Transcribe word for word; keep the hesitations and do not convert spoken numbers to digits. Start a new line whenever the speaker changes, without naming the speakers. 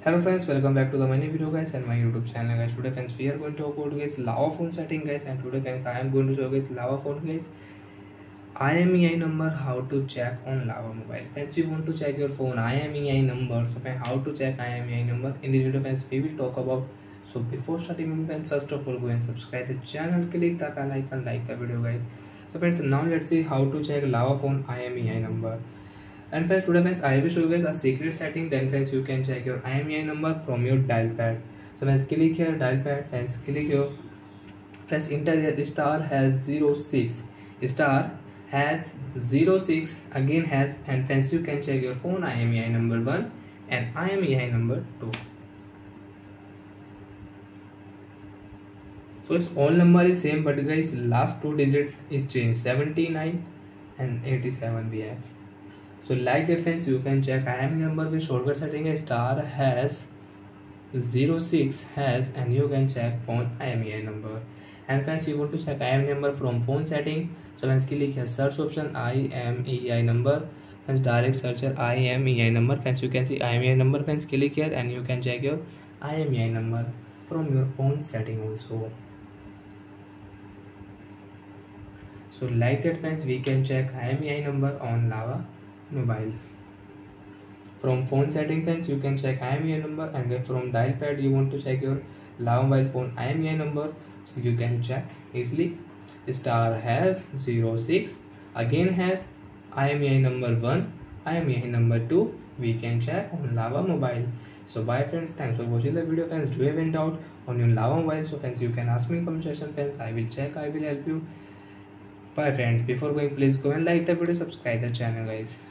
Hello friends, welcome back to the many video guys and my YouTube channel guys. Today friends we are going to talk about guys Lava phone setting guys, and today friends I am going to show guys Lava phone guys I M E I number, how to check on Lava mobile. Friends, you want to check your phone I M E I number, so friends how to check I M E I number in this video friends we will talk about. So before starting friends, first of all go and subscribe the channel, click the bell icon, like the video guys. So friends, now let's see how to check Lava phone I M E I number. And friends, today friends I will show you guys a secret setting. Then friends you can check your I M E I number from your dial pad. So friends, click here dial pad, friends click here, friends enter here star has zero six, star has zero six, again has, and friends you can check your phone I M E I number one and I M E I number two. So its all number is same, but guys last two digit is changed, seventy-nine and eighty-seven we have. So like that friends, you can check I M E I number with shortcut setting a star has zero six has, and you can check phone I M E I number. And friends, you want to check I M E I number from phone setting, so friends click here search option I M E I number, friends direct searcher I M E I number. Friends you can see I M E I number, friends click here and you can check your I M E I number from your phone setting also. So like that friends, we can check I M E I number on Lava mobile. From phone setting friends you can check I M E I number, and from dial pad you want to check your Lava mobile phone I M E I number, so you can check easily. Star has zero six, again has I M E I number one, I M E I number two, we can check on Lava mobile. So bye friends, thanks for watching the video friends. Do you have any doubt on your Lava mobile, so friends you can ask me in comment section friends, I will check, I will help you. Bye friends, before going please go and like the video, subscribe the channel guys.